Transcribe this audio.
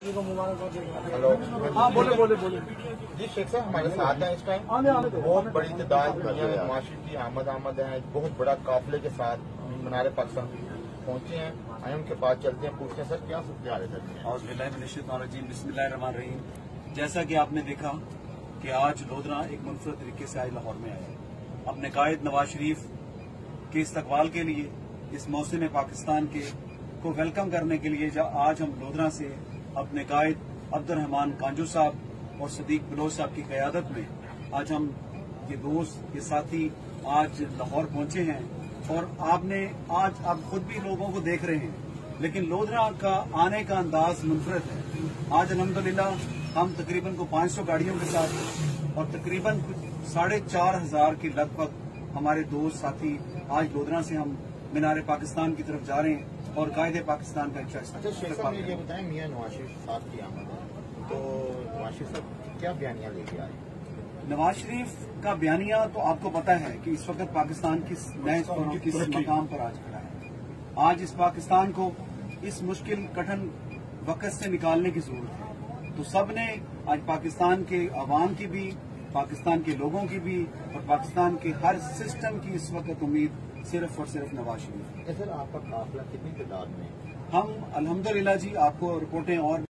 Hello, हाँ बोले जी शेख साहब हमारे साथ हैं इस टाइम। बहुत बड़ी तादाद दुनिया में नवाज की आमद है। बहुत बड़ा काफिले के साथ मीनार पाकिस्तान पहुंचे हैं। आए उनके पास चलते हैं, पूछते हैं सर क्या सूरत हाल है। बिस्मिल्लाहिर्रहमानिर्रहीम। जैसा कि आपने देखा कि आज लोधरा एक मुनफरद तरीके से आज लाहौर में आया अपने कायद नवाज शरीफ के इस्तकबाल के लिए, इस मौसम पाकिस्तान के को वेलकम करने के लिए। आज हम लोधरा से अपने कायद अब्दुर्रहमान कांजू साहब और सदीक बलोच साहब की क़यादत में आज हम ये दोस्त ये साथी आज लाहौर पहुंचे हैं। और आपने आज आप खुद भी लोगों को देख रहे हैं, लेकिन लोधरा का आने का अंदाज मुनफरद है। आज अल्हम्दुलिल्लाह हम तकरीबन को 500 गाड़ियों के साथ और तकरीबन 4,500 के लगभग हमारे दोस्त साथी आज लोधरा से हम मीनार पाकिस्तान की तरफ जा रहे हैं और कायदे पाकिस्तान का इंटरेस्ट। अच्छा शेख साहब ये बताएं, मियां नवाज शरीफ साहब की आमद है तो नवाज शरीफ साहब क्या बयानिया लेके आए? नवाज शरीफ का बयानिया तो आपको पता है कि इस वक्त पाकिस्तान किस नए और किस मकाम पर आज खड़ा है। आज इस पाकिस्तान को इस मुश्किल कठिन वक्त से निकालने की जरूरत है। तो सब ने आज पाकिस्तान के अवाम की भी, पाकिस्तान के लोगों की भी और पाकिस्तान के हर सिस्टम की इस वक्त उम्मीद सिर्फ और सिर्फ नवाज शरीफ। सर आपका काफिला कितनी तादाद में? हम अल्हम्दुलिल्लाह जी आपको रिपोर्टें और